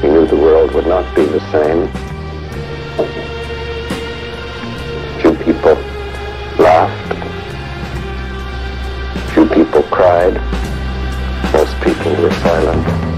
He knew the world would not be the same. Few people laughed. Few people cried. Most people were silent.